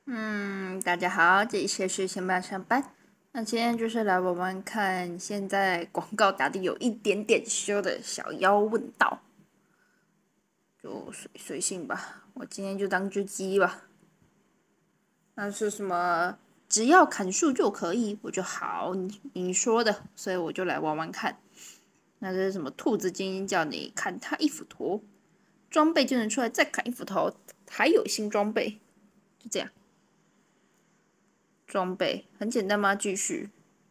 大家好，这里是前班上班。那今天就是来玩玩看，现在广告打的有一点点凶的小妖问道，就随性吧。我今天就当只鸡吧。那是什么？只要砍树就可以，我就好。你说的，所以我就来玩玩看。那这是什么？兔子精英叫你砍他一斧头，装备就能出来再砍一斧头，还有新装备，就这样。装备很简单吗？继续。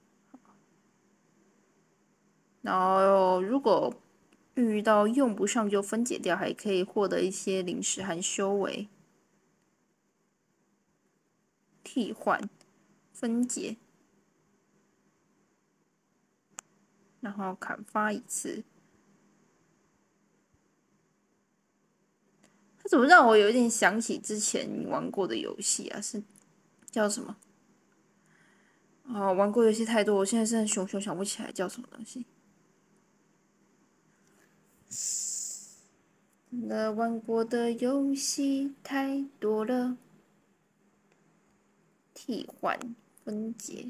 然后如果遇到用不上就分解掉，还可以获得一些零食和修为。替换、分解，然后砍伐一次。它怎么让我有点想起之前玩过的游戏啊？是叫什么？哦，玩过游戏太多，我现在是熊想不起来叫什么东西。玩过的游戏太多了。替换、分解。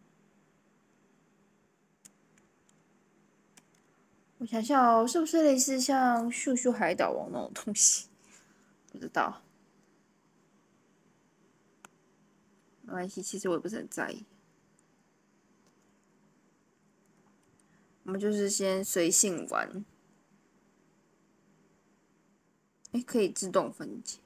我想想哦，是不是类似像《秀秀海岛王》那种东西？不知道，没关系，其实我也不是很在意。我们就是先随性玩，可以自动分解。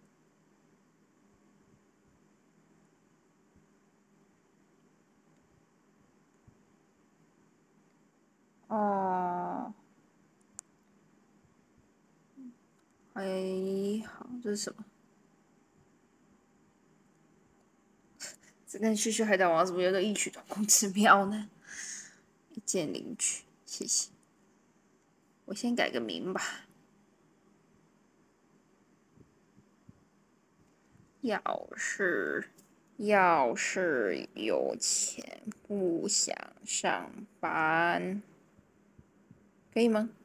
哦，好，这是什么？这跟《旭旭海岛王》怎么有个异曲同工之妙呢？一键领取，谢谢。我先改个名吧。要是有钱不想上班，可以吗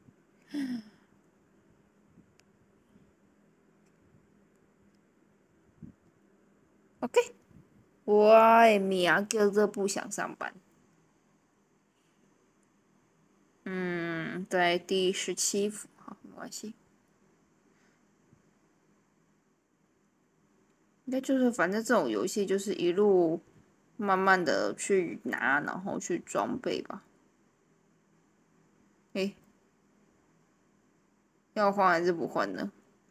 ？OK，我的名叫做不想上班。在第17幅，好，没关系。应该就是反正这种游戏就是一路慢慢的去拿，然后去装备吧。诶，要换还是不换呢？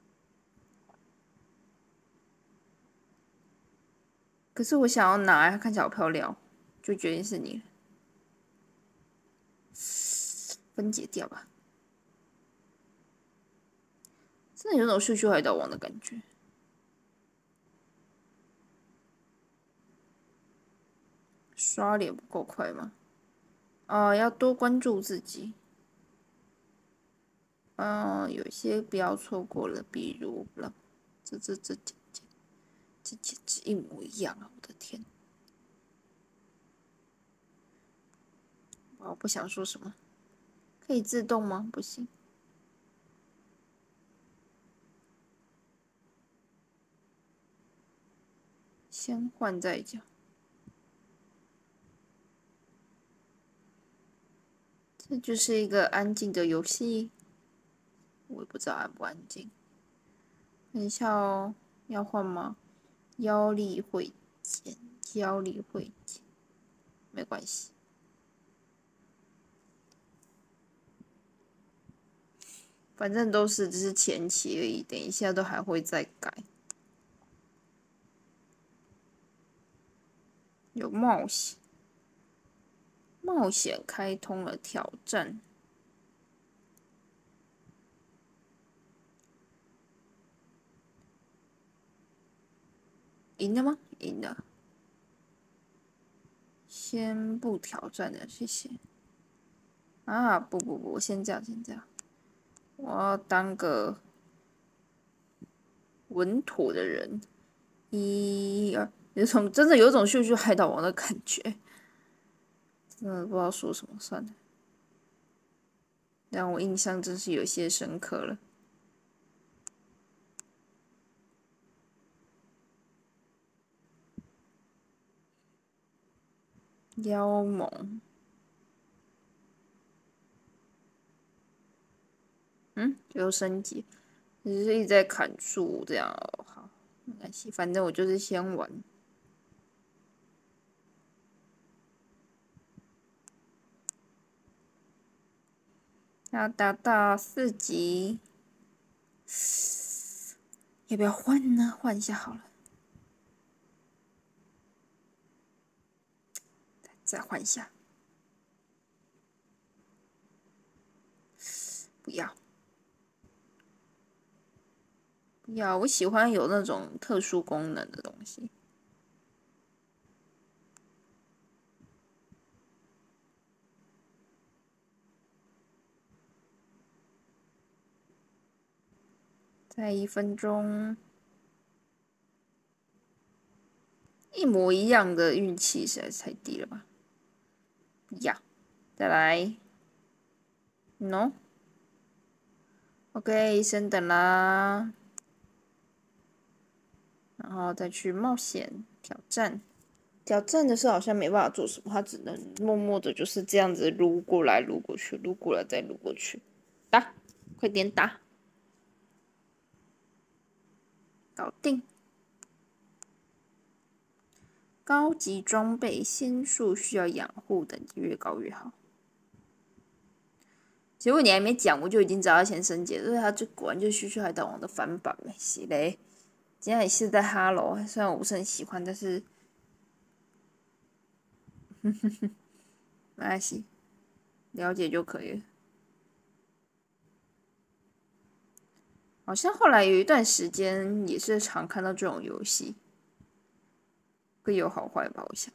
可是我想要拿，它看起来好漂亮，就决定是你了。分解掉吧，真的有种秀秀海盗王的感觉。刷脸不够快吗？要多关注自己。有些不要错过了，比如了，这简直一模一样啊！我的天，我不想说什么。可以自动吗？不行，先换再讲。这就是一个安静的游戏，我也不知道安不安静。等一下哦，要换吗？腰力会减，腰力会减，没关系。反正都是只是前期而已，等一下都还会再改。有冒险，冒险开通了挑战，赢了吗？赢了。先不挑战了，谢谢。不，先这样，先这样。我要当个稳妥的人。一二，真的有种秀秀海岛王的感觉，真的不知道说什么算了。让我印象真是有些深刻了。 妖猛，最后升级，只是一直在砍树这样哦。好，没关系，反正我就是先玩。要达到4级，要不要换呢？换一下好了，再换一下。不要，不要，我喜欢有那种特殊功能的东西。再1分钟，一模一样的运气实在是太低了吧？不要，再来，No。OK，升等啦，然后再去冒险挑战。挑战的时候好像没办法做什么，他只能默默的就是这样子撸过来、撸过去、撸过来再撸过去。打，快点打，搞定。高级装备仙术需要养护，等级越高越好。结果你还没讲，我就已经知道要先升级了，所以它就果然就是《虚虚海盗王》的翻版没是嘞。今天也是在哈喽，虽然我不是很喜欢，但是，没关系，了解就可以了。好像后来有一段时间也是常看到这种游戏，各有好坏吧，我想。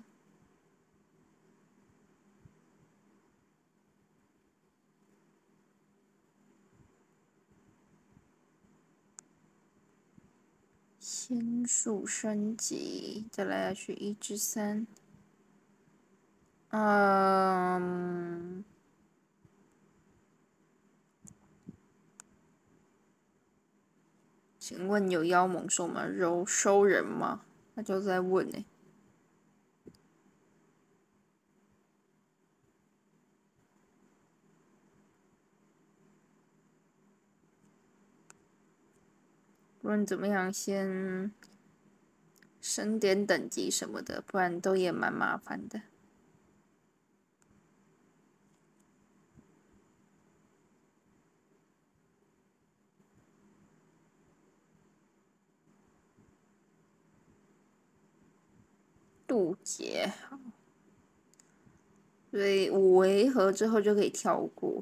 仙术升级，再来要去1至3。请问有妖猛兽吗？收人吗？他就在问呢、不论怎么样，先升点等级什么的，不然都也蛮麻烦的。渡劫，所以5回合之后就可以跳过，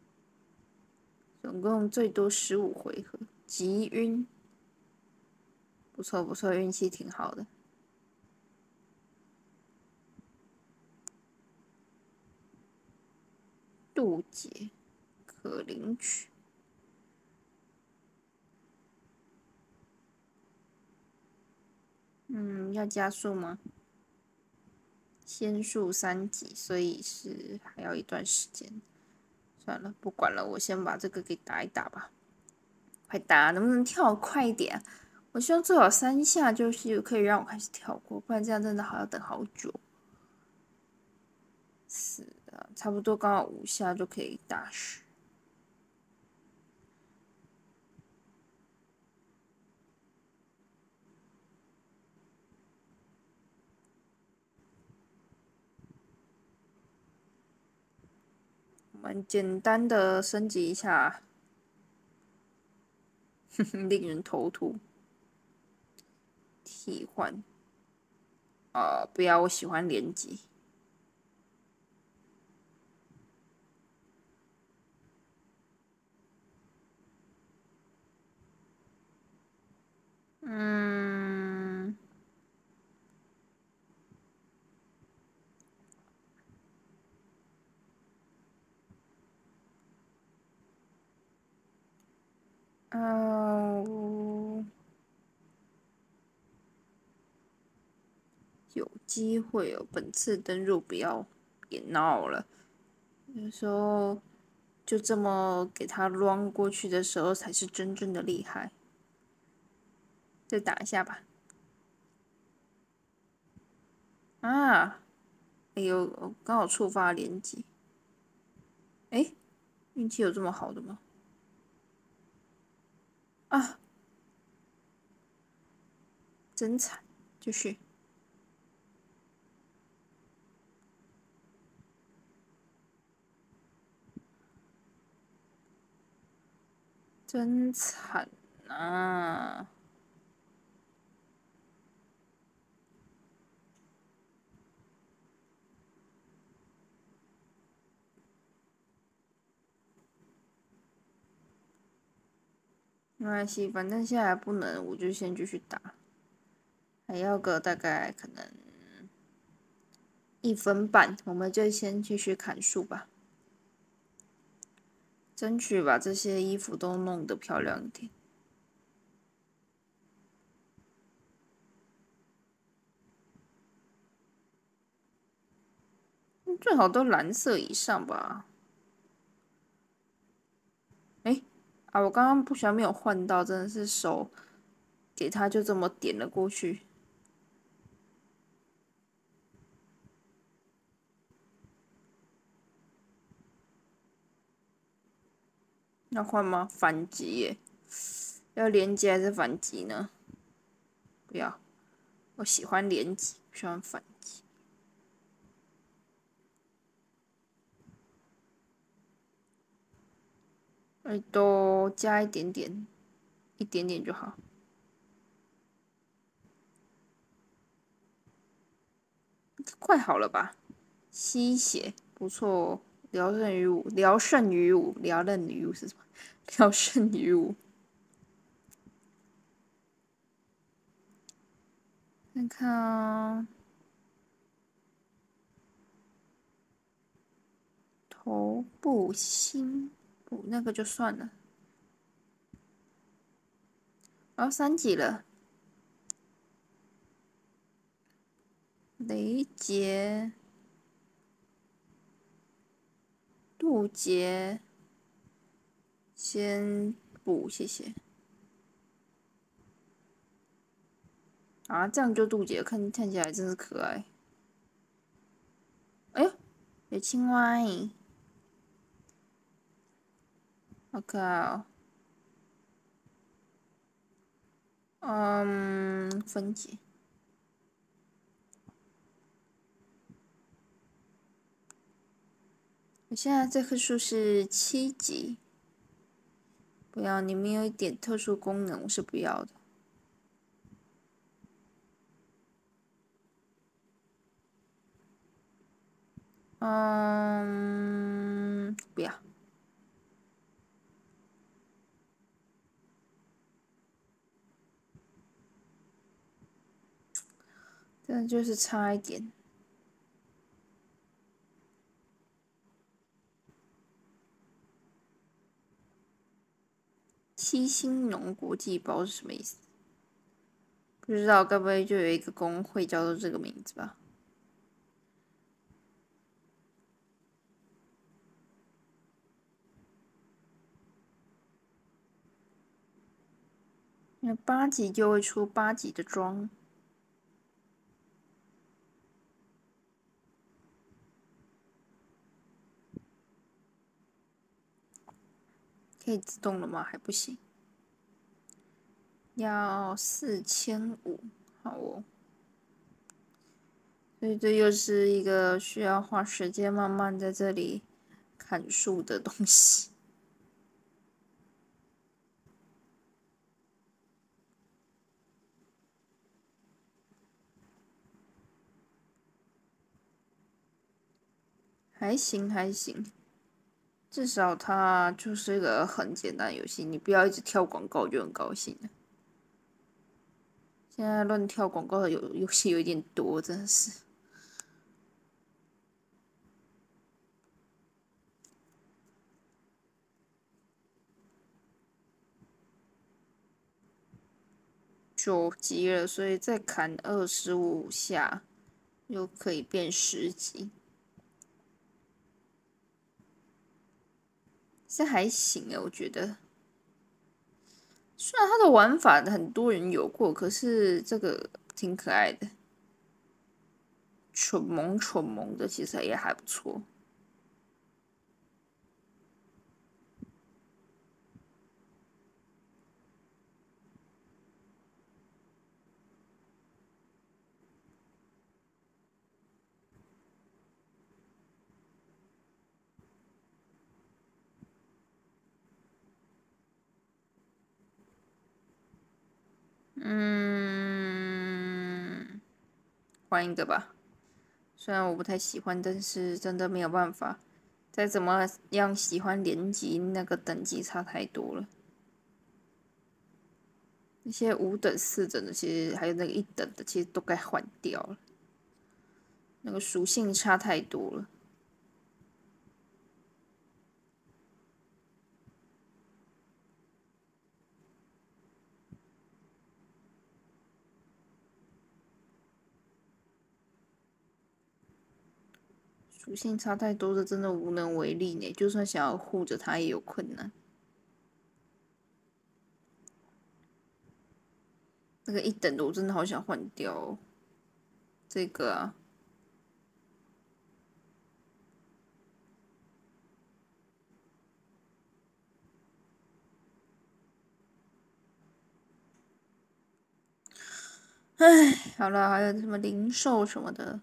总共最多15回合。急晕，不错不错，运气挺好的。渡劫，可领取。要加速吗？仙术3级，所以是还要一段时间。算了，不管了，我先把这个给打一打吧。快打，能不能跳快一点？我希望最好3下就是可以让我开始跳过，不然这样真的还要等好久。是的，差不多刚好5下就可以打10。我们简单的升级一下，令人头秃。替换，不要，我喜欢连击。嗯，有机会哦，本次登入不要别闹了。有时候就这么给他乱过去的时候，才是真正的厉害。再打一下吧。 哎呦，刚好触发连击。哎，运气有这么好的吗？啊，真惨！继续。真惨啊！没关系，反正现在还不能，我就先继续打，还要个大概可能1分半，我们就先继续砍树吧，争取把这些衣服都弄得漂亮一点。最好都蓝色以上吧。哎，啊，我刚刚不小心没有换到，真的是手给他就这么点了过去。要换吗？反击耶！要连击还是反击呢？不要，我喜欢连击，不喜欢反击。都加一点点，一点点就好。快好了吧？吸血不错，聊胜于无，聊胜于无，聊胜于无是什么？聊胜于无。看看啊，头部心部那个就算了。然后3级了，雷劫、渡劫，先补，谢谢。啊，这样就渡劫，看起来真是可爱。哎呦，有青蛙欸！我靠，分解。我现在这棵树是7级，不要，你们有一点特殊功能，我是不要的。不要。真的就是差一点。七星农国际包是什么意思？不知道，该不会就有一个工会叫做这个名字吧？因为8级就会出8级的装，可以自动了吗？还不行，要4500，好哦。所以这又是一个需要花时间慢慢在这里砍树的东西。还行还行，至少它就是一个很简单的游戏，你不要一直跳广告就很高兴了。现在乱跳广告的游戏有一点多，真的是。9级了，所以再砍25下，就可以变10级。这还行我觉得。虽然它的玩法很多人有过，可是这个挺可爱的。 蠢萌蠢萌的，其实也还不错。嗯，换一个吧。虽然我不太喜欢，但是真的没有办法。再怎么样喜欢连级，那个等级差太多了。那些5等、4等的，其实还有那个1等的，其实都该换掉了。那个属性差太多了。属性差太多的，真的无能为力呢。就算想要护着它，也有困难。那个1等的，我真的好想换掉哦。这个啊，唉，好了，还有什么零售什么的。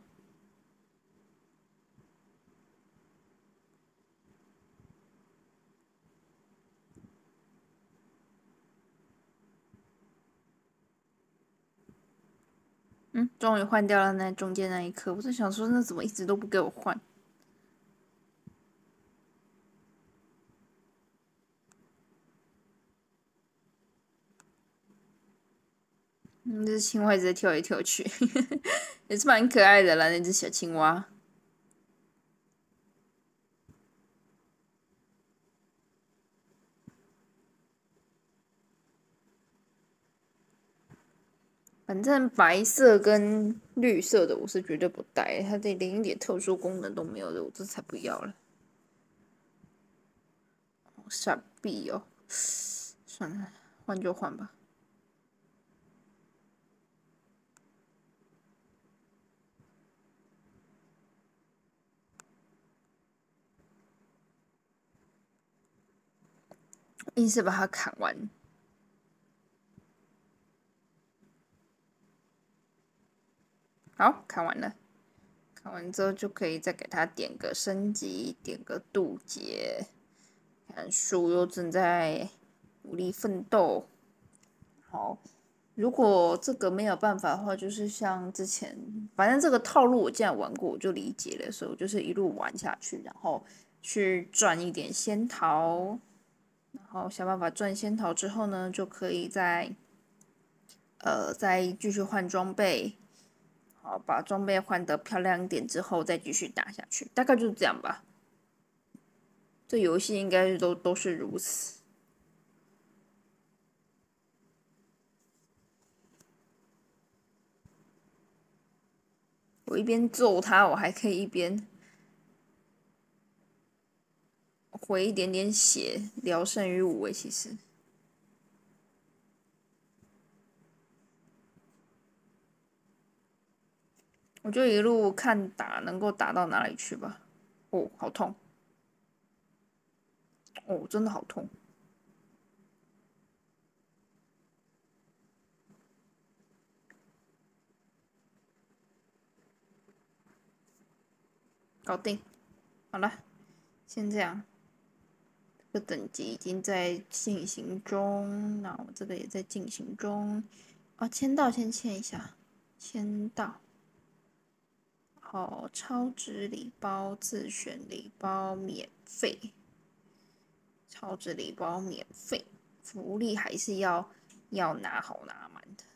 终于换掉了那中间那一颗，我在想说，那怎么一直都不给我换？那只青蛙一直在跳来跳去，也是蛮可爱的啦，那只小青蛙。反正白色跟绿色的我是绝对不带，它这连一点特殊功能都没有的，我这才不要了。傻逼哦，算了，换就换吧。硬是把它砍完。好，砍完了。砍完之后就可以再给它点个升级，点个渡劫。看树又正在努力奋斗。好，如果这个没有办法的话，就是像之前，反正这个套路我既然玩过，我就理解了，所以我就是一路玩下去，然后去赚一点仙桃，然后想办法赚仙桃之后呢，就可以再继续换装备，好把装备换得漂亮一点之后，再继续打下去，大概就是这样吧。这游戏应该都是如此。我一边揍他，我还可以一边回一点点血，聊胜于无诶。其实，我就一路看打能够打到哪里去吧。哦，好痛！哦，真的好痛！搞定，好了，先这样。这个等级已经在进行中，那我这个也在进行中。哦，签到先签一下，签到。好，超值礼包自选礼包免费，超值礼包免费，福利还是要拿好拿满的。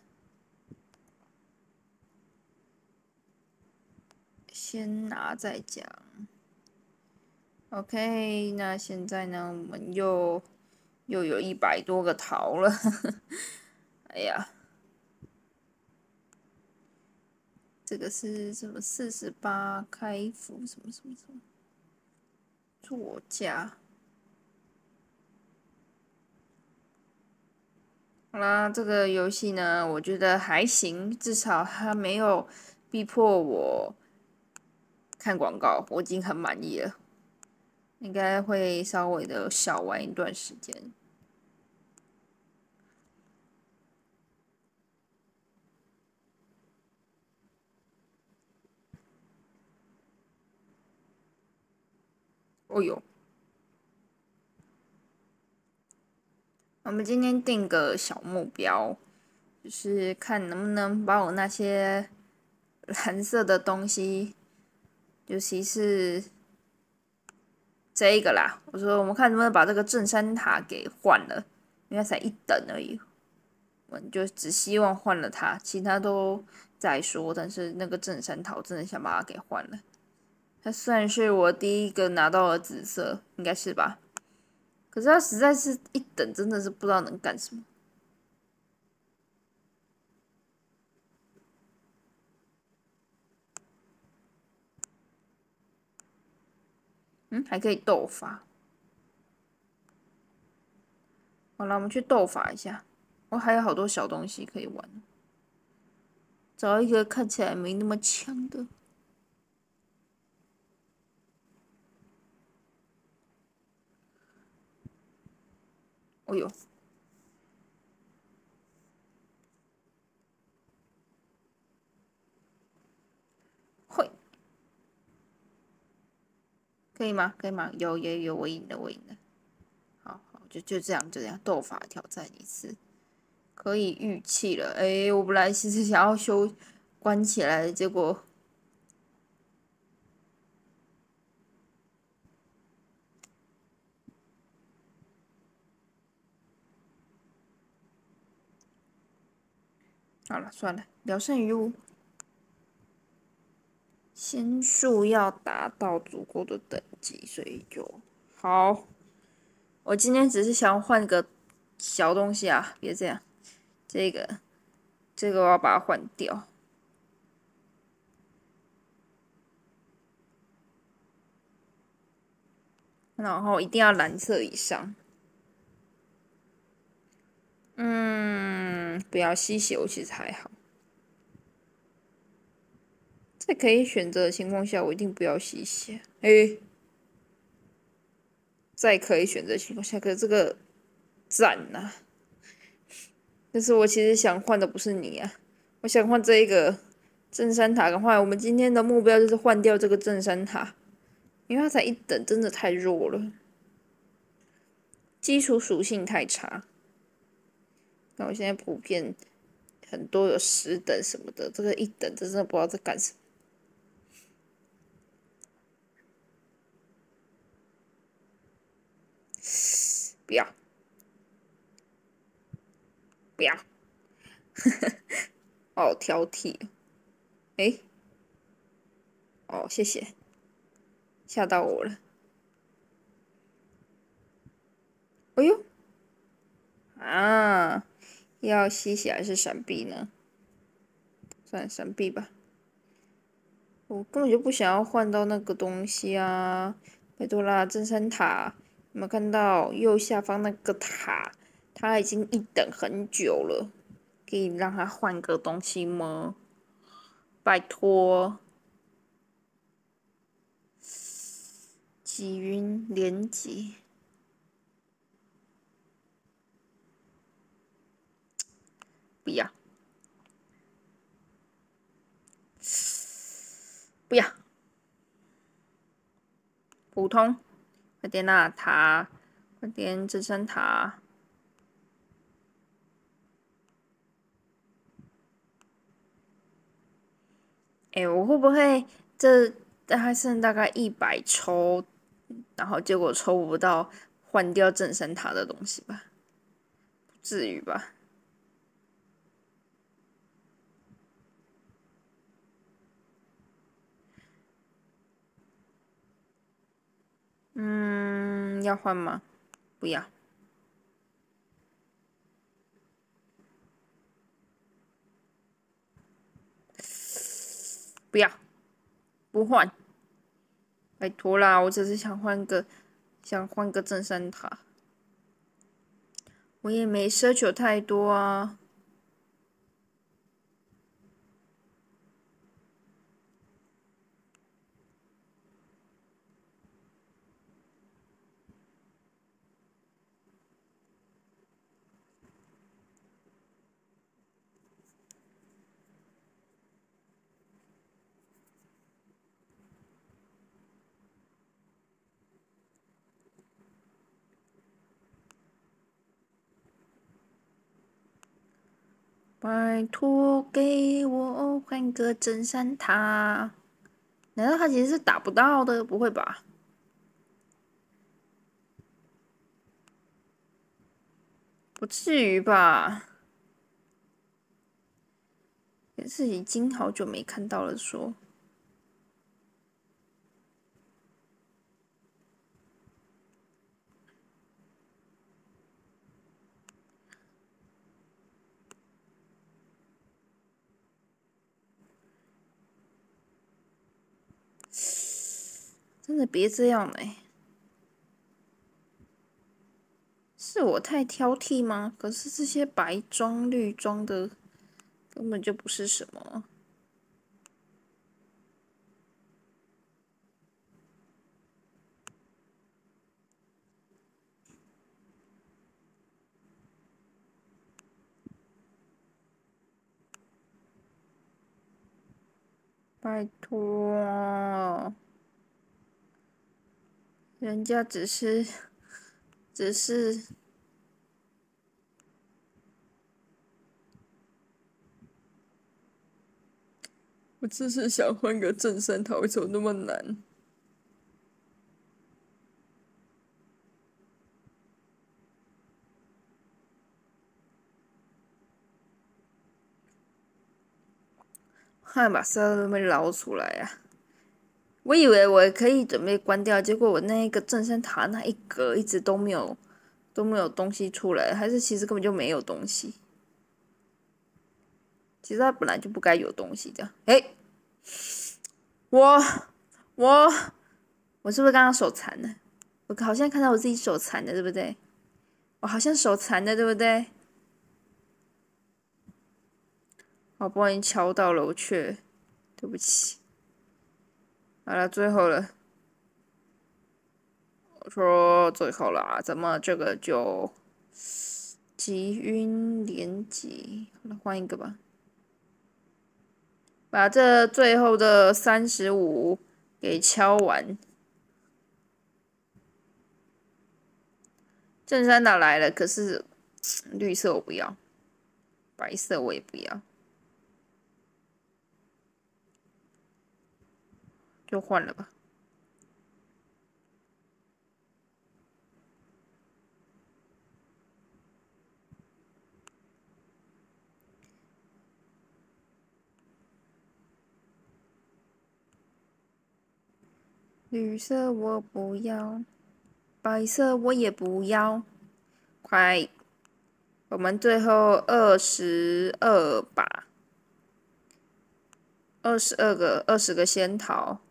先拿再讲。OK，那现在呢，我们又有100多个桃了。哎呀，这个是什么48开服什么什么什么作家？好啦，这个游戏呢，我觉得还行，至少它没有逼迫我看广告，我已经很满意了，应该会稍微的小玩一段时间。哦哟，我们今天定个小目标，就是看能不能把我那些蓝色的东西，尤其是这一个啦。我说我们看能不能把这个镇山塔给换了，因为才一等而已。我们就只希望换了它，其他都再说。但是那个镇山塔，我真的想把它给换了。它算是我第一个拿到的紫色，应该是吧？可是它实在是一等，真的是不知道能干什么。还可以斗法。好了，我们去斗法一下。我还有好多小东西可以玩，找一个看起来没那么强的。哦呦，会可以吗？可以吗？有，我赢了，我赢了。好，就这样，就这样，斗法挑战一次，可以预气了。我本来其实想要关起来的，结果好了，算了，聊胜于无。仙术要达到足够的等级，所以就好。我今天只是想换个小东西啊，别这样。这个我要把它换掉，然后一定要蓝色以上。不要吸血，我其实还好。在可以选择的情况下，我一定不要吸血。在可以选择的情况下，可是这个赞呐、但是我其实想换的不是你啊，我想换这一个镇山塔的话，我们今天的目标就是换掉这个镇山塔，因为它才一等，真的太弱了，基础属性太差。那我现在普遍很多有10等什么的，这个一等真的不知道在干什么。不要，不要，好挑剔。诶，哦，谢谢，吓到我了。哎呦，啊，要吸血还是闪避呢？算了，闪避吧。我根本就不想要换到那个东西啊！拜托啦，镇山塔，有没有看到右下方那个塔？它已经一等很久了，可以让它换个东西吗？拜托，几云连击，不要，不要，普通，快点啦，塔，快点镇山塔。我会不会这还剩大概100抽，然后结果抽不到换掉镇山塔的东西吧？不至于吧？要换吗？不要，不要，不换，拜托啦！我只是想换个镇山塔，我也没奢求太多啊。 拜托给我换个真山塔。难道他其实是打不到的？不会吧？不至于吧？也是已经好久没看到了说。真的别这样嘞、是我太挑剔吗？可是这些白装、绿装的根本就不是什么。拜托，人家只是，我只是想换个正山塔，为什么那么难？快把所有都被捞出来啊！我以为我可以准备关掉，结果我那个正山塔那一格一直都没有东西出来，还是其实根本就没有东西。其实它本来就不该有东西的。诶，我我我是不是刚刚手残了？我好像看到我自己手残的，对不对？我好像手残的，对不对？好不容易敲到了，我却对不起。好了，最后了。我说最后啦，咱们这个就集晕连集，好了，换一个吧。把这最后的35给敲完。正山岛来了，可是绿色我不要，白色我也不要，就换了吧。绿色我不要，白色我也不要，快！我们最后22把20个仙桃。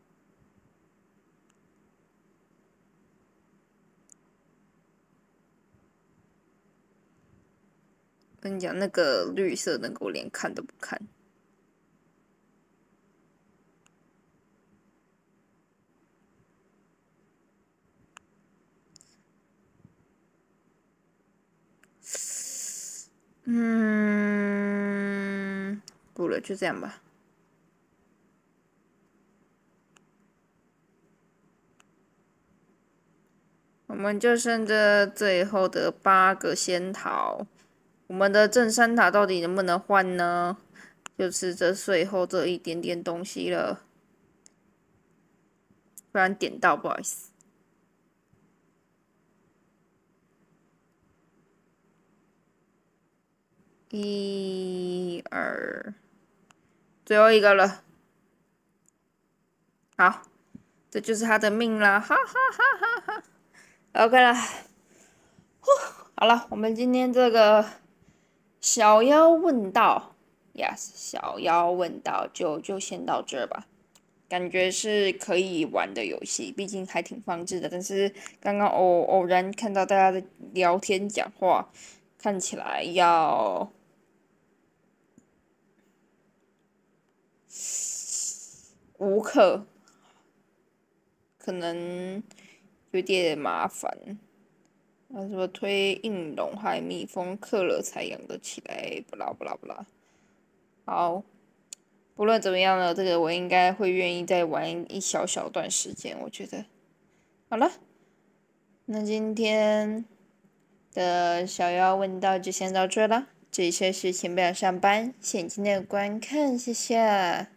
跟你讲，那个绿色那个我连看都不看。不了，就这样吧。我们就剩这最后的8个仙桃，我们的正山塔到底能不能换呢？就是这最后这一点点东西了，不然点到不好意思。1、2，最后一个了。好，这就是他的命啦，哈哈哈哈哈。OK 了，好了，我们今天这个小妖问道，yes，小妖问道就先到这儿吧。感觉是可以玩的游戏，毕竟还挺放置的。但是刚刚偶然看到大家的聊天讲话，看起来要无课，可能有点麻烦。什么推应龙害蜜蜂克了才养得起来，不啦不啦不啦。好，不论怎么样呢，这个我应该会愿意再玩一小小段时间，我觉得。好了，那今天的小妖问道就先到这啦。 这一切是前辈上班，谢谢今天的观看，谢谢。